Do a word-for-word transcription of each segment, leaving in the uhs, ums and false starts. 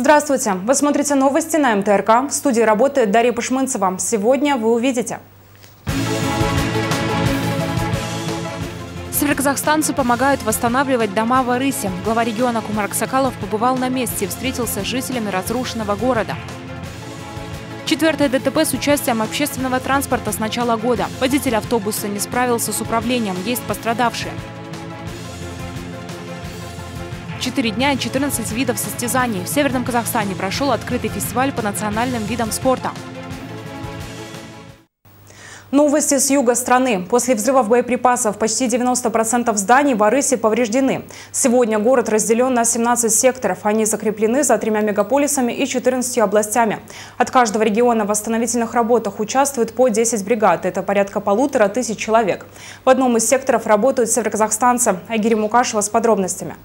Здравствуйте! Вы смотрите новости на эм тэ эр ка. В студии работает Дарья Пашмынцева. Сегодня вы увидите. Североказахстанцы помогают восстанавливать дома в Арысе. Глава региона Кумар Аксакалов побывал на месте и встретился с жителями разрушенного города. Четвертое дэ тэ пэ с участием общественного транспорта с начала года. Водитель автобуса не справился с управлением, есть пострадавшие. Четыре дня и четырнадцать видов состязаний. В Северном Казахстане прошел открытый фестиваль по национальным видам спорта. Новости с юга страны. После взрывов боеприпасов почти девяносто процентов зданий в Арысе повреждены. Сегодня город разделен на семнадцать секторов. Они закреплены за тремя мегаполисами и четырнадцатью областями. От каждого региона в восстановительных работах участвует по десять бригад. Это порядка полутора тысяч человек. В одном из секторов работают североказахстанцы. Айгири Мукашева с подробностями.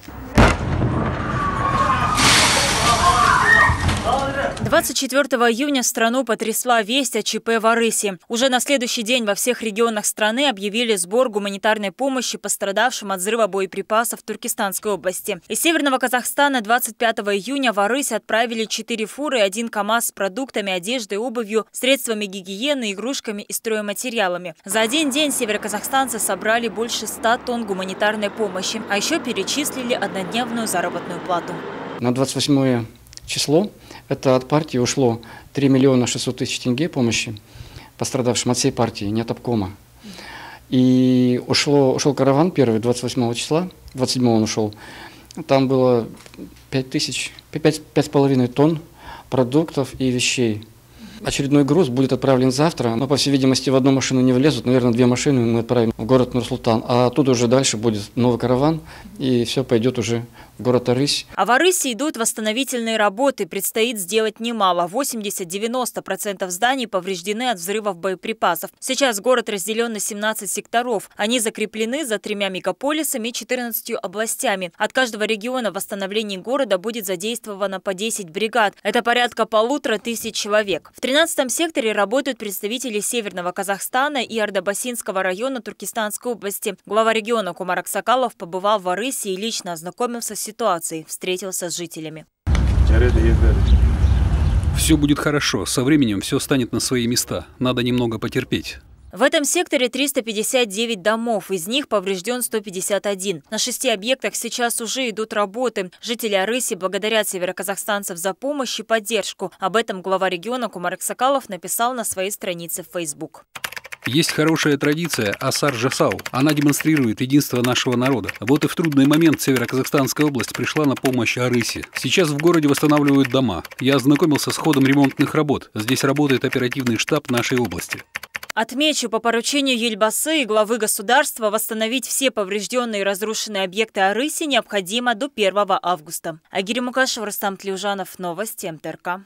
двадцать четвёртого июня страну потрясла весть о че пэ в Арысе. Уже на следующий день во всех регионах страны объявили сбор гуманитарной помощи пострадавшим от взрыва боеприпасов в Туркестанской области. Из Северного Казахстана двадцать пятого июня в Арысе отправили четыре фуры и один КАМАЗ с продуктами, одеждой, обувью, средствами гигиены, игрушками и стройматериалами. За один день североказахстанцы собрали больше ста тонн гуманитарной помощи, а еще перечислили однодневную заработную плату. На двадцать восьмое число это от партии ушло три миллиона шестьсот тысяч тенге помощи пострадавшим от всей партии, не от обкома. И ушло, ушел караван первый, двадцать восьмого числа, двадцать седьмого он ушел. Там было пять тысяч, пять с половиной тонн продуктов и вещей. Очередной груз будет отправлен завтра, но, по всей видимости, в одну машину не влезут. Наверное, две машины мы отправим в город Нур-Султан. А оттуда уже дальше будет новый караван, и все пойдет уже в город Арысь. А в Арысе идут восстановительные работы. Предстоит сделать немало. восемьдесят-девяносто процентов зданий повреждены от взрывов боеприпасов. Сейчас город разделен на семнадцать секторов. Они закреплены за тремя мегаполисами и четырнадцатью областями. От каждого региона в восстановлении города будет задействовано по десять бригад. Это порядка полутора тысяч человек. В тринадцатом секторе работают представители Северного Казахстана и Ардабасинского района Туркестанской области. Глава региона Кумар Аксакалов побывал в Арысе и лично ознакомился с ситуацией, встретился с жителями. Все будет хорошо, со временем все станет на свои места, надо немного потерпеть. В этом секторе триста пятьдесят девять домов, из них поврежден сто пятьдесят один. На шести объектах сейчас уже идут работы. Жители Арыси благодарят североказахстанцев за помощь и поддержку. Об этом глава региона Кумар Аксакалов написал на своей странице в Facebook. Есть хорошая традиция Асар Жасау. Она демонстрирует единство нашего народа. Вот и в трудный момент Североказахстанская область пришла на помощь Арыси. Сейчас в городе восстанавливают дома. Я ознакомился с ходом ремонтных работ. Здесь работает оперативный штаб нашей области. Отмечу, по поручению Ельбасы и главы государства восстановить все поврежденные и разрушенные объекты Арыси необходимо до первого августа. Айгири Мукашева, Рустам Тлеужанов, новости эм тэ эр ка.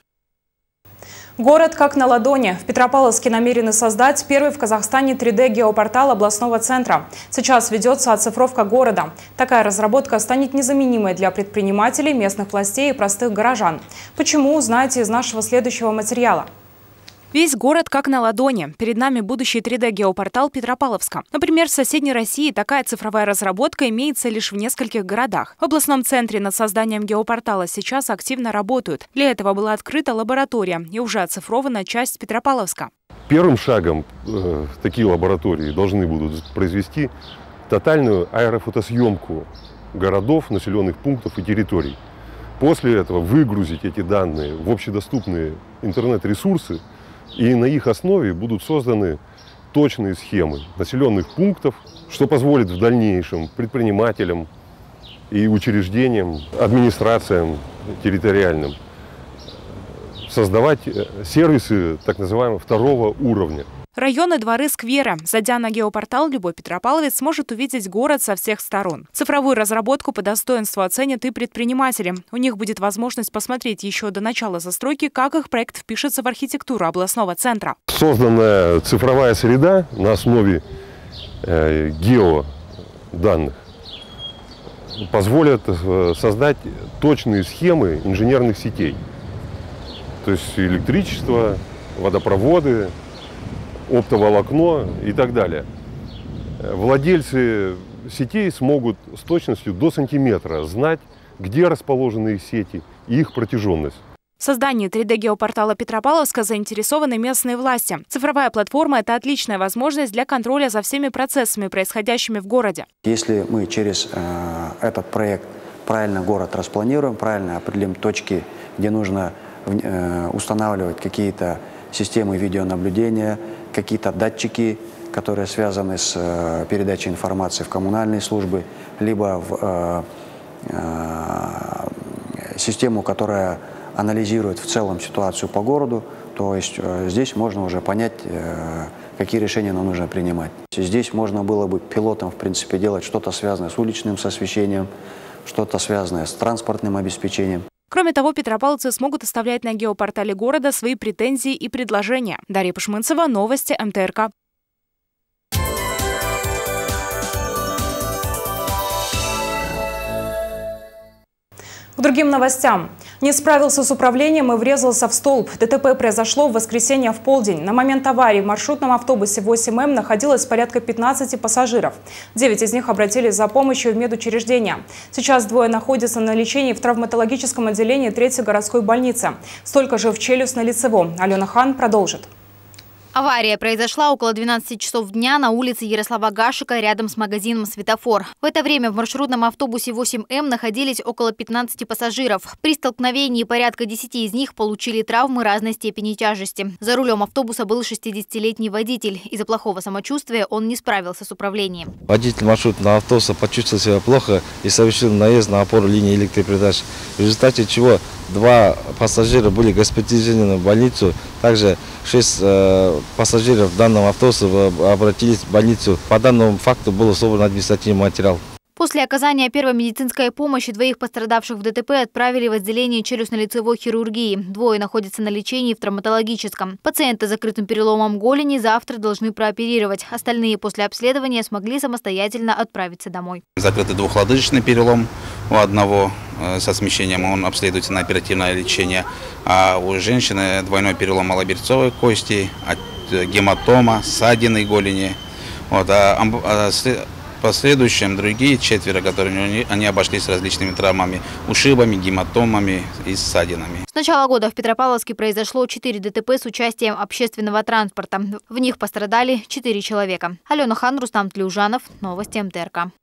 Город как на ладони. В Петропавловске намерены создать первый в Казахстане три дэ геопортал областного центра. Сейчас ведется оцифровка города. Такая разработка станет незаменимой для предпринимателей, местных властей и простых горожан. Почему, узнаете из нашего следующего материала. Весь город как на ладони. Перед нами будущий три дэ геопортал Петропавловска. Например, в соседней России такая цифровая разработка имеется лишь в нескольких городах. В областном центре над созданием геопортала сейчас активно работают. Для этого была открыта лаборатория и уже оцифрована часть Петропавловска. Первым шагом э, такие лаборатории должны будут произвести тотальную аэрофотосъемку городов, населенных пунктов и территорий. После этого выгрузить эти данные в общедоступные интернет-ресурсы, и на их основе будут созданы точные схемы населенных пунктов, что позволит в дальнейшем предпринимателям и учреждениям, администрациям территориальным создавать сервисы так называемого второго уровня. Районы, дворы, скверы. Зайдя на геопортал, любой петропавловец сможет увидеть город со всех сторон. Цифровую разработку по достоинству оценят и предприниматели. У них будет возможность посмотреть еще до начала застройки, как их проект впишется в архитектуру областного центра. Созданная цифровая среда на основе э, геоданных позволит создать точные схемы инженерных сетей. То есть электричество, водопроводы, оптоволокно и так далее. Владельцы сетей смогут с точностью до сантиметра знать, где расположены их сети и их протяженность. В создании три дэ геопортала Петропавловска заинтересованы местные власти. Цифровая платформа – это отличная возможность для контроля за всеми процессами, происходящими в городе. Если мы через э, этот проект правильно город распланируем, правильно определим точки, где нужно э, устанавливать какие-то системы видеонаблюдения, какие-то датчики, которые связаны с э, передачей информации в коммунальные службы, либо в э, э, систему, которая анализирует в целом ситуацию по городу, то есть э, здесь можно уже понять, э, какие решения нам нужно принимать. Здесь можно было бы пилотом, в принципе, делать что-то связанное с уличным освещением, что-то связанное с транспортным обеспечением. Кроме того, петропавловцы смогут оставлять на геопортале города свои претензии и предложения. Дарья Пашмынцева, новости эм тэ эр ка. К другим новостям. Не справился с управлением и врезался в столб. дэ тэ пэ произошло в воскресенье в полдень. На момент аварии в маршрутном автобусе восемь эм находилось порядка пятнадцати пассажиров. девять из них обратились за помощью в медучреждения. Сейчас двое находятся на лечении в травматологическом отделении третьей городской больницы. Столько же в челюстно-лицевом. Алена Хан продолжит. Авария произошла около двенадцати часов дня на улице Ярослава Гашика рядом с магазином «Светофор». В это время в маршрутном автобусе восемь эм находились около пятнадцати пассажиров. При столкновении порядка десяти из них получили травмы разной степени тяжести. За рулем автобуса был шестидесятилетний водитель. Из-за плохого самочувствия он не справился с управлением. Водитель маршрутного автобуса почувствовал себя плохо и совершил наезд на опору линии электропередач, в результате чего два пассажира были госпитализированы в больницу. Также шесть э, пассажиров данного автобуса обратились в больницу. По данному факту был собран административный материал. После оказания первой медицинской помощи двоих пострадавших в дэ тэ пэ отправили в отделение челюстно-лицевой хирургии. Двое находятся на лечении в травматологическом. Пациента с закрытым переломом голени завтра должны прооперировать. Остальные после обследования смогли самостоятельно отправиться домой. Закрытый двухлодыжечный перелом у одного со смещением, он обследуется на оперативное лечение. А у женщины двойной перелом малоберцовой кости, гематома, ссадины голени. Вот, а, а, В последующем другие четверо, которые они обошлись различными травмами, ушибами, гематомами и ссадинами. С начала года в Петропавловске произошло четыре дэ тэ пэ с участием общественного транспорта. В них пострадали четыре человека. Алена Хан, Рустам Тлеужанов, новости эм тэ эр ка.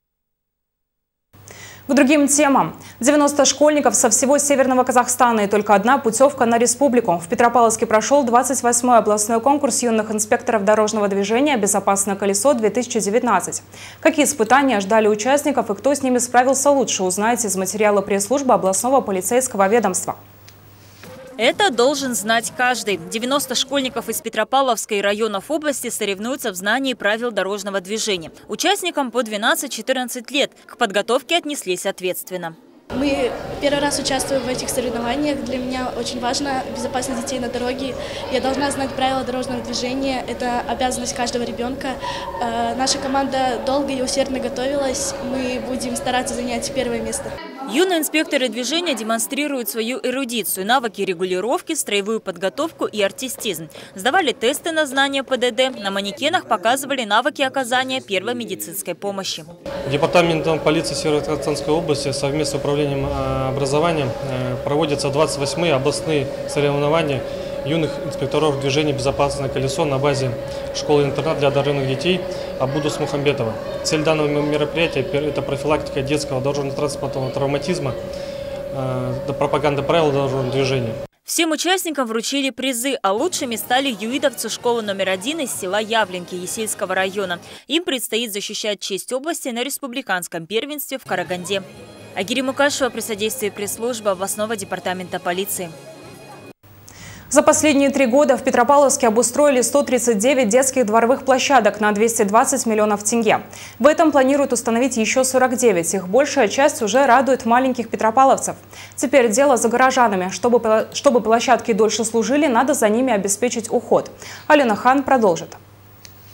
К другим темам. девяносто школьников со всего Северного Казахстана и только одна путевка на республику. В Петропавловске прошел двадцать восьмой областной конкурс юных инспекторов дорожного движения «Безопасное колесо-две тысячи девятнадцать». Какие испытания ждали участников и кто с ними справился лучше, узнаете из материала пресс-службы областного полицейского ведомства. Это должен знать каждый. девяносто школьников из Петропавловска и районов области соревнуются в знании правил дорожного движения. Участникам по двенадцать-четырнадцать лет. К подготовке отнеслись ответственно. Мы первый раз участвуем в этих соревнованиях. Для меня очень важно безопасность детей на дороге. Я должна знать правила дорожного движения. Это обязанность каждого ребенка. Наша команда долго и усердно готовилась. Мы будем стараться занять первое место. Юные инспекторы движения демонстрируют свою эрудицию, навыки регулировки, строевую подготовку и артистизм. Сдавали тесты на знание пэ дэ дэ, на манекенах показывали навыки оказания первой медицинской помощи. Департаментом полиции Северо-Казахстанской области совместно с управлением образованием проводятся двадцать восьмые областные соревнования юных инспекторов движения «Безопасное колесо» на базе школы-интернат для одаренных детей Абудус Мухамбетова. Цель данного мероприятия – это профилактика детского дорожно-транспортного травматизма, пропаганда правил дорожного движения. Всем участникам вручили призы, а лучшими стали юидовцы школы номер один из села Явленки Есильского района. Им предстоит защищать честь области на республиканском первенстве в Караганде. Агири Мукашева при содействии пресс-службы областного департамента полиции. За последние три года в Петропавловске обустроили сто тридцать девять детских дворовых площадок на двести двадцать миллионов тенге. В этом планируют установить еще сорок девять. Их большая часть уже радует маленьких петропавловцев. Теперь дело за горожанами. Чтобы, чтобы площадки дольше служили, надо за ними обеспечить уход. Алена Хан продолжит.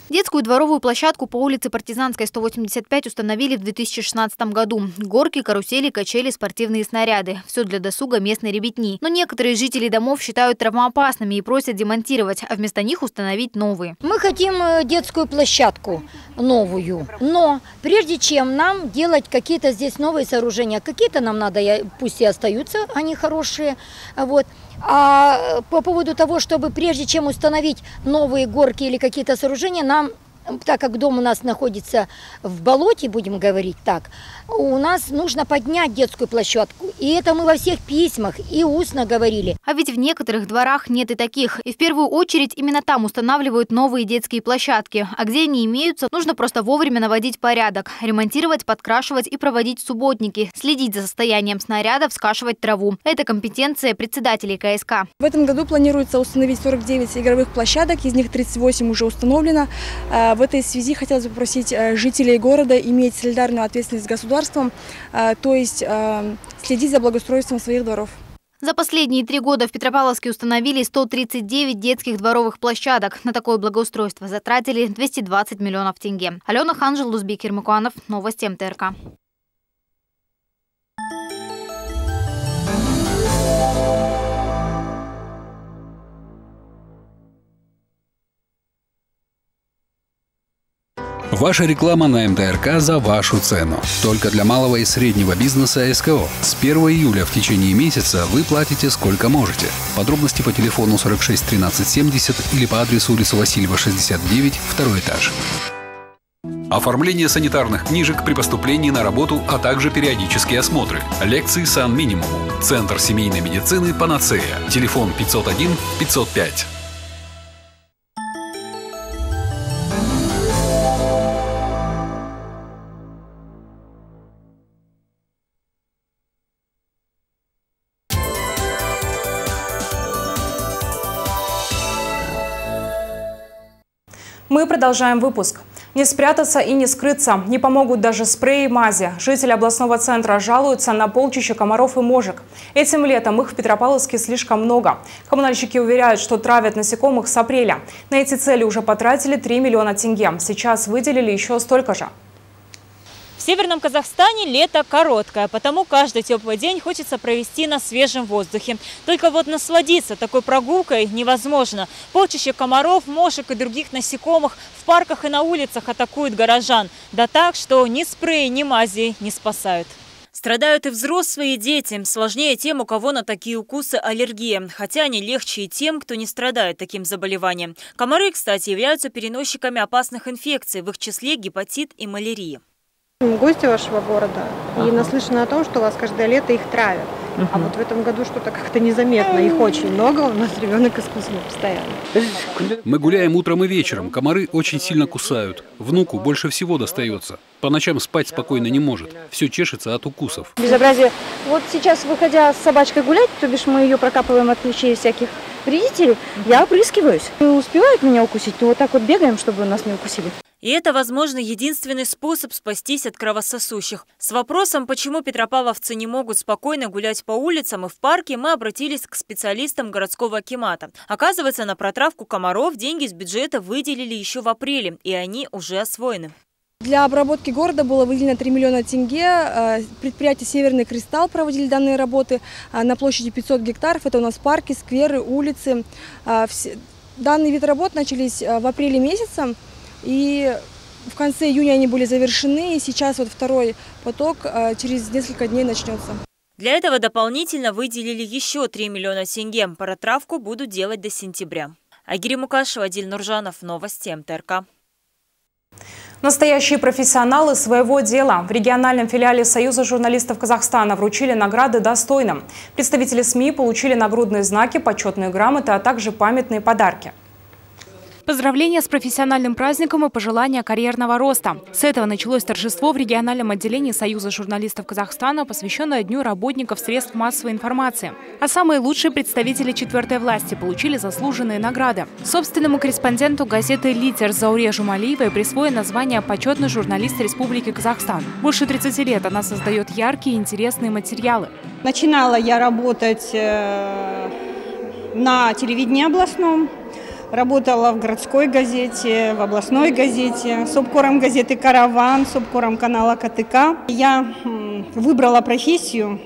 Детскую дворовую площадку по улице Партизанской, сто восемьдесят пять установили в две тысячи шестнадцатом году. Горки, карусели, качели, спортивные снаряды. Все для досуга местной ребятни. Но некоторые жители домов считают травмоопасными и просят демонтировать, а вместо них установить новые. Мы хотим детскую площадку новую. Но прежде чем нам делать какие-то здесь новые сооружения, какие-то нам надо, пусть и остаются, они хорошие, вот. А по поводу того, чтобы прежде чем установить новые горки или какие-то сооружения, нам, так как дом у нас находится в болоте, будем говорить так, у нас нужно поднять детскую площадку. И это мы во всех письмах и устно говорили. А ведь в некоторых дворах нет и таких. И в первую очередь именно там устанавливают новые детские площадки. А где они имеются, нужно просто вовремя наводить порядок. Ремонтировать, подкрашивать и проводить субботники. Следить за состоянием снарядов, скашивать траву. Это компетенция председателей ка эс ка. В этом году планируется установить сорок девять игровых площадок. Из них тридцать восемь уже установлено. В этой связи хотелось бы попросить жителей города иметь солидарную ответственность с государством, то есть следить за благоустройством своих дворов. За последние три года в Петропавловске установили сто тридцать девять детских дворовых площадок. На такое благоустройство затратили двести двадцать миллионов тенге. Алена Ханжел, Лузбек Ермакуанов, новости эм тэ эр ка. Ваша реклама на эм тэ эр ка за вашу цену. Только для малого и среднего бизнеса эс ка о. С первого июля в течение месяца вы платите сколько можете. Подробности по телефону сорок шесть тринадцать семьдесят или по адресу улица Васильева, шестьдесят девять, второй этаж. Оформление санитарных книжек при поступлении на работу, а также периодические осмотры. Лекции Сан-Минимуму. Центр семейной медицины «Панацея». Телефон пятьсот один пятьсот пять. Мы продолжаем выпуск. Не спрятаться и не скрыться. Не помогут даже спреи и мази. Жители областного центра жалуются на полчища комаров и мошек. Этим летом их в Петропавловске слишком много. Коммунальщики уверяют, что травят насекомых с апреля. На эти цели уже потратили три миллиона тенге. Сейчас выделили еще столько же. В Северном Казахстане лето короткое, потому каждый теплый день хочется провести на свежем воздухе. Только вот насладиться такой прогулкой невозможно. Полчища комаров, мошек и других насекомых в парках и на улицах атакуют горожан. Да так, что ни спреи, ни мази не спасают. Страдают и взрослые, и дети. Сложнее тем, у кого на такие укусы аллергия. Хотя они легче и тем, кто не страдает таким заболеванием. Комары, кстати, являются переносчиками опасных инфекций, в их числе гепатит и малярия. Мы гости вашего города, ага. И наслышаны о том, что у вас каждое лето их травят. Угу. А вот в этом году что-то как-то незаметно. Их очень много, у нас ребенок искусный постоянно. Мы гуляем утром и вечером. Комары очень сильно кусают. Внуку больше всего достается. По ночам спать спокойно не может. Все чешется от укусов. Безобразие. Вот сейчас, выходя с собачкой гулять, то бишь мы ее прокапываем от клещей и всяких вредителей, я опрыскиваюсь. Не успевают меня укусить, то вот так вот бегаем, чтобы нас не укусили. И это, возможно, единственный способ спастись от кровососущих. С вопросом, почему петропавловцы не могут спокойно гулять по улицам и в парке, мы обратились к специалистам городского акимата. Оказывается, на протравку комаров деньги из бюджета выделили еще в апреле, и они уже освоены. Для обработки города было выделено три миллиона тенге. Предприятие «Северный Кристалл» проводили данные работы на площади пятьсот гектаров. Это у нас парки, скверы, улицы. Данный вид работ начались в апреле месяце. И в конце июня они были завершены, и сейчас вот второй поток через несколько дней начнется. Для этого дополнительно выделили еще три миллиона тенге. Протравку будут делать до сентября. Айгири Мукашева, Адиль Нуржанов, новости эм тэ эр ка. Настоящие профессионалы своего дела. В региональном филиале Союза журналистов Казахстана вручили награды достойным. Представители СМИ получили нагрудные знаки, почетные грамоты, а также памятные подарки. Поздравления с профессиональным праздником и пожелания карьерного роста. С этого началось торжество в региональном отделении Союза журналистов Казахстана, посвященное Дню работников средств массовой информации. А самые лучшие представители четвертой власти получили заслуженные награды. Собственному корреспонденту газеты «Литер» Зауре Жумалиевой присвоено звание «Почетный журналист Республики Казахстан». Больше тридцати лет она создает яркие и интересные материалы. Начинала я работать на телевидении областном. Работала в городской газете, в областной газете, субкором газеты «Караван», субкором канала ка тэ ка. Я выбрала профессию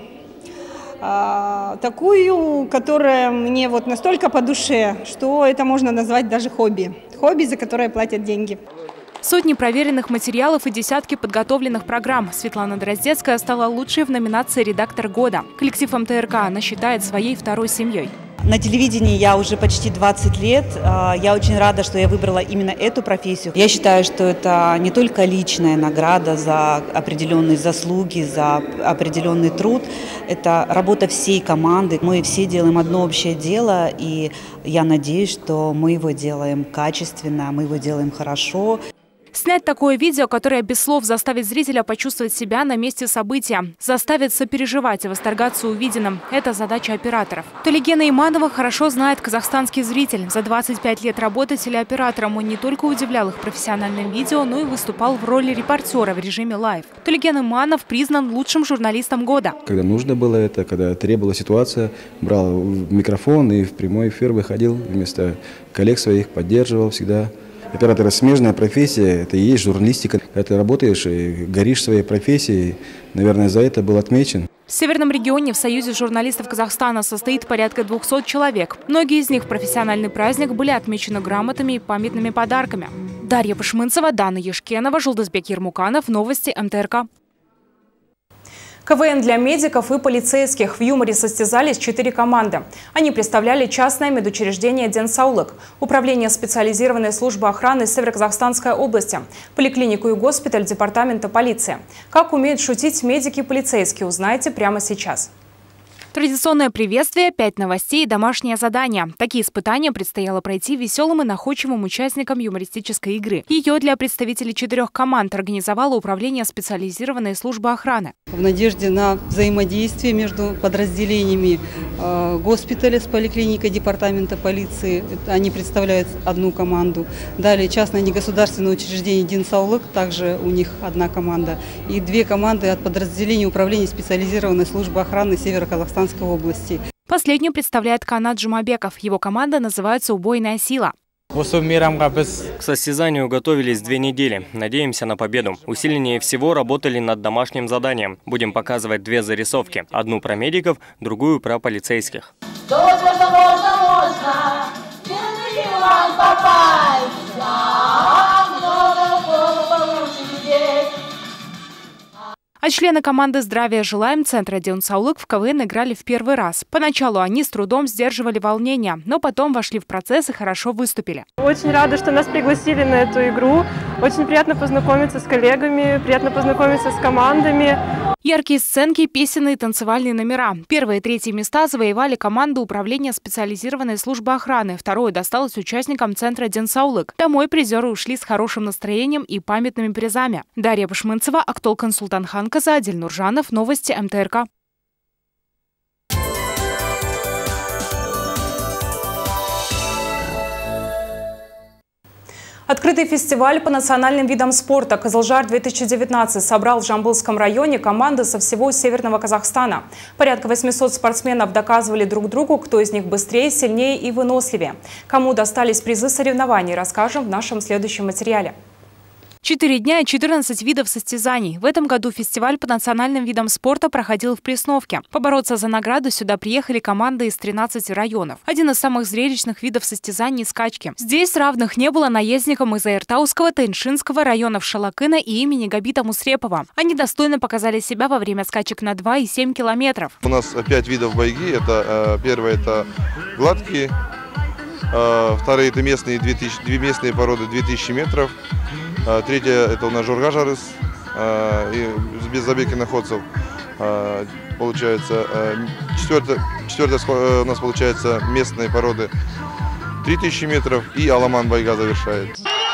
такую, которая мне вот настолько по душе, что это можно назвать даже хобби. Хобби, за которое платят деньги. Сотни проверенных материалов и десятки подготовленных программ. Светлана Дроздецкая стала лучшей в номинации «Редактор года». Коллектив эм тэ эр ка она считает своей второй семьей. На телевидении я уже почти двадцать лет. Я очень рада, что я выбрала именно эту профессию. Я считаю, что это не только личная награда за определенные заслуги, за определенный труд. Это работа всей команды. Мы все делаем одно общее дело, и я надеюсь, что мы его делаем качественно, мы его делаем хорошо. Снять такое видео, которое без слов заставит зрителя почувствовать себя на месте события, заставит сопереживать и восторгаться увиденным – это задача операторов. Толигена Иманова хорошо знает казахстанский зритель. За двадцать пять лет работы телеоператором он не только удивлял их профессиональным видео, но и выступал в роли репортера в режиме лайв. Толиген Иманов признан лучшим журналистом года. Когда нужно было это, когда требовала ситуация, брал микрофон и в прямой эфир выходил вместо коллег своих, поддерживал всегда. Оператор – смежная профессия, это и есть журналистика. Когда ты работаешь и горишь своей профессией, наверное, за это был отмечен. В Северном регионе в Союзе журналистов Казахстана состоит порядка двухсот человек. Многие из них в профессиональный праздник были отмечены грамотами и памятными подарками. Дарья Пашмынцева, Дана Ешкенова, Жулдызбек Ермуканов. Новости эм тэ эр ка. ка вэ эн для медиков и полицейских. В юморе состязались четыре команды. Они представляли частное медучреждение «Денсаулык», управление специализированной службы охраны Северо-Казахстанской области, поликлинику и госпиталь департамента полиции. Как умеют шутить медики и полицейские, узнаете прямо сейчас. Традиционное приветствие, пять новостей и домашнее задание. Такие испытания предстояло пройти веселым и находчивым участникам юмористической игры. Ее для представителей четырех команд организовало управление специализированной службы охраны. В надежде на взаимодействие между подразделениями э, госпиталя с поликлиникой департамента полиции, они представляют одну команду. Далее частное негосударственное учреждение «Денсаулык», также у них одна команда. И две команды от подразделения управления специализированной службы охраны Северо-Казахстанской области. Последнюю представляет Канат Джумабеков. Его команда называется «Убойная сила». К состязанию готовились две недели. Надеемся на победу. Усиленнее всего работали над домашним заданием. Будем показывать две зарисовки. Одну про медиков, другую про полицейских. А члены команды «Здравия желаем» Центра Денсаулык в ка вэ эн играли в первый раз. Поначалу они с трудом сдерживали волнение, но потом вошли в процесс и хорошо выступили. Очень рада, что нас пригласили на эту игру. Очень приятно познакомиться с коллегами, приятно познакомиться с командами. Яркие сценки, песенные и танцевальные номера. Первые и третьи места завоевали команду управления специализированной службы охраны. Второе досталось участникам Центра Денсаулык. Домой призеры ушли с хорошим настроением и памятными призами. Дарья Пашмынцева, Актолкан Султанхан, Казадель Нуржанов. Новости эм тэ эр ка. Открытый фестиваль по национальным видам спорта «Кызылжар-две тысячи девятнадцать» собрал в Жамбылском районе команды со всего Северного Казахстана. Порядка восьмисот спортсменов доказывали друг другу, кто из них быстрее, сильнее и выносливее. Кому достались призы соревнований, расскажем в нашем следующем материале. Четыре дня и четырнадцать видов состязаний. В этом году фестиваль по национальным видам спорта проходил в Пресновке. Побороться за награду сюда приехали команды из тринадцати районов. Один из самых зрелищных видов состязаний – скачки. Здесь равных не было наездникам из Аиртауского, Тайншинского районов Шалакына и имени Габита Мусрепова. Они достойно показали себя во время скачек на два и семь километров. У нас пять видов байги. Это, э, первое – это гладкие. Э, вторые – это местные, две тысячи, две местные породы две тысячи метров. Третье – это у нас Жорга Жарыс, и без забега находцев. Получается, четвертое, четвертое у нас получается местные породы три тысячи метров, и Аламан байга завершает.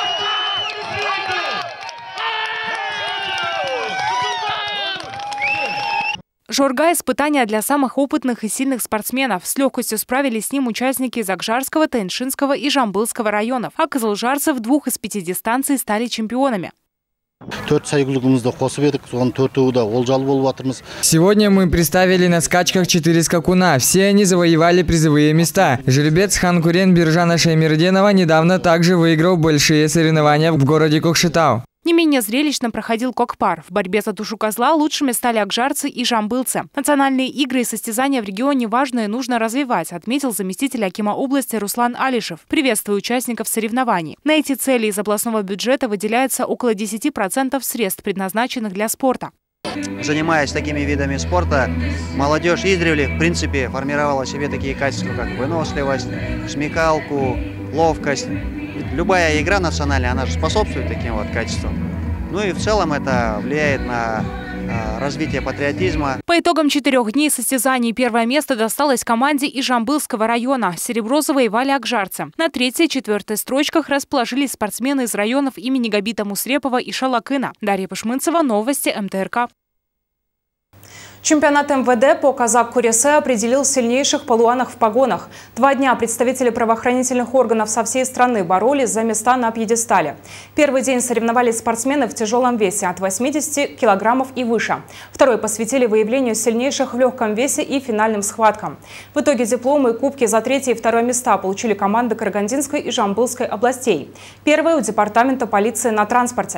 Жорга – испытание для самых опытных и сильных спортсменов. С легкостью справились с ним участники из Акжарского, Тайншинского и Жамбылского районов. А кызылжарцы в двух из пяти дистанций стали чемпионами. Сегодня мы представили на скачках четыре скакуна. Все они завоевали призовые места. Жеребец Ханкурен Биржана Шаймерденова недавно также выиграл большие соревнования в городе Кокшетау. Не менее зрелищно проходил Кокпар. В борьбе за душу козла лучшими стали акжарцы и жамбылцы. Национальные игры и состязания в регионе важно и нужно развивать, отметил заместитель акима области Руслан Алишев, приветствуя участников соревнований. На эти цели из областного бюджета выделяется около десяти процентов средств, предназначенных для спорта. Занимаясь такими видами спорта, молодежь издревле, в принципе, формировала себе такие качества, как выносливость, смекалку, ловкость. Любая игра национальная, она же способствует таким вот качествам. Ну и в целом это влияет на э, развитие патриотизма. По итогам четырех дней состязаний первое место досталось команде из Жамбылского района. Серебро завоевали акжарцы. На третьей и четвертой строчках расположились спортсмены из районов имени Габита Мусрепова и Шалакына. Дарья Пашмынцева, новости эм тэ эр ка. Чемпионат эм вэ дэ по Казак-Куресе определил сильнейших палуанов в погонах. Два дня представители правоохранительных органов со всей страны боролись за места на пьедестале. Первый день соревновались спортсмены в тяжелом весе от восьмидесяти килограммов и выше. Второй посвятили выявлению сильнейших в легком весе и финальным схваткам. В итоге дипломы и кубки за третье и второе места получили команды Карагандинской и Жамбылской областей. Первая у департамента полиции на транспорте.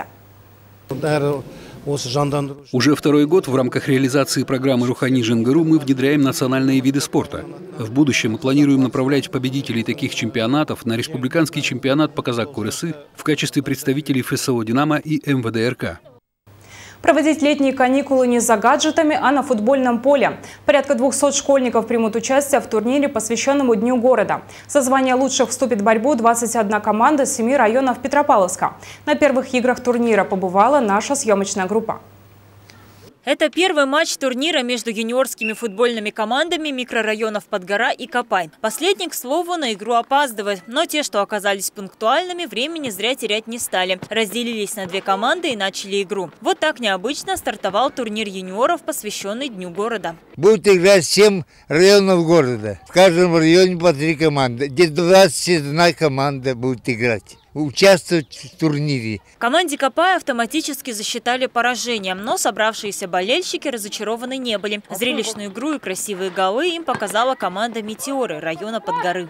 Уже второй год в рамках реализации программы «Рухани Женгару» мы внедряем национальные виды спорта. В будущем мы планируем направлять победителей таких чемпионатов на республиканский чемпионат по Казак-Куресе в качестве представителей эф эс о «Динамо» и эм вэ дэ эр ка. Проводить летние каникулы не за гаджетами, а на футбольном поле. Порядка двухсот школьников примут участие в турнире, посвященному Дню города. За звание лучших вступит в борьбу двадцать одна команда с семи районов Петропавловска. На первых играх турнира побывала наша съемочная группа. Это первый матч турнира между юниорскими футбольными командами микрорайонов Подгора и Копай. Последний, к слову, на игру опаздывает. Но те, что оказались пунктуальными, времени зря терять не стали. Разделились на две команды и начали игру. Вот так необычно стартовал турнир юниоров, посвященный Дню города. Будут играть семь районов города. В каждом районе по три команды. Где двадцать одна команда будет играть. Участвовать в турнире. Команде Копай автоматически засчитали поражение, но собравшиеся болельщики разочарованы не были. Зрелищную игру и красивые голы им показала команда «Метеоры» района Подгоры.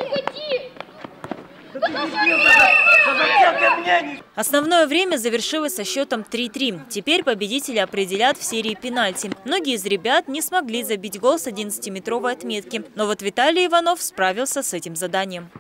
Основное время завершилось со счетом три-три. Теперь победители определят в серии пенальти. Многие из ребят не смогли забить гол с одиннадцатиметровой отметки. Но вот Виталий Иванов справился с этим заданием.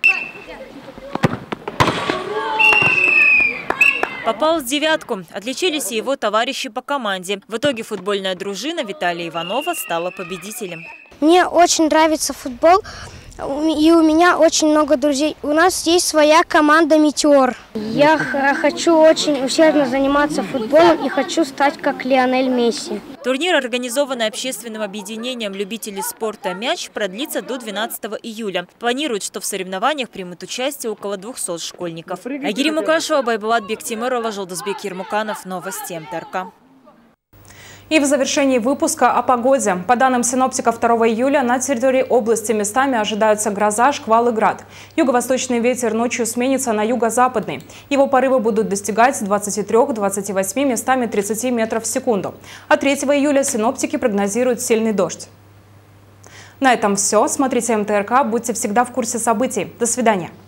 Попал в девятку. Отличились и его товарищи по команде. В итоге футбольная дружина Виталия Иванова стала победителем. Мне очень нравится футбол, и у меня очень много друзей. У нас есть своя команда «Метеор». Я хочу очень усердно заниматься футболом и хочу стать как Лионель Месси. Турнир, организованный общественным объединением любителей спорта «Мяч», продлится до двенадцатого июля. Планируют, что в соревнованиях примут участие около двухсот школьников. Айгири Мукашева, Байбулат Бектимырова, Жолдызбек Ермуканов. Новости эм тэ эр ка. И в завершении выпуска о погоде. По данным синоптиков, второго июля на территории области местами ожидаются гроза, шквал и град. Юго-восточный ветер ночью сменится на юго-западный. Его порывы будут достигать двадцати трёх — двадцати восьми, местами тридцати метров в секунду. А третьего июля синоптики прогнозируют сильный дождь. На этом все. Смотрите эм тэ эр ка, будьте всегда в курсе событий. До свидания.